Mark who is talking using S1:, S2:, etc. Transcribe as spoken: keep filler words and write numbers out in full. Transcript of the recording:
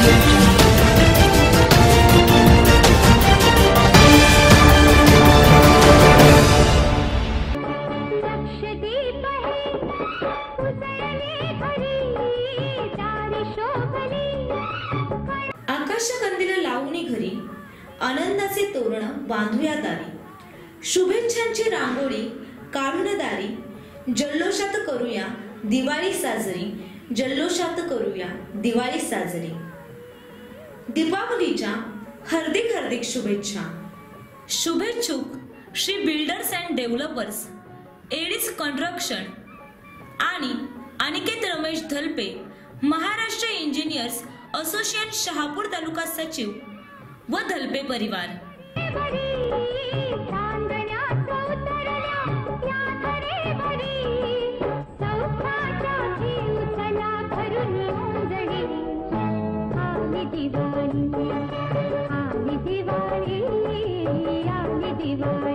S1: आकाशकंदील लावणी घरी, आनंदाचे तोरण बांधूया दारी, शुभेच्छांची रांगोळी काढून दारी, जल्लोषात करूया दिवाळी साजरी, जल्लोषात करूया दिवाळी साजरी। दीपावलीच्या हार्दिक हार्दिक शुभेच्छा। शुभेच्छुक श्री बिल्डर्स अँड डेव्हलपर्स, एडिस कन्स्ट्रक्शन आणि अनिकेत रमेश धलपे, महाराष्ट्र इंजिनियर्स असोसिएशन शहापूर तालुका सचिव व धलपे परिवार।
S2: दिवाळी, दिवाळी, दिवाळी, दिवाळी।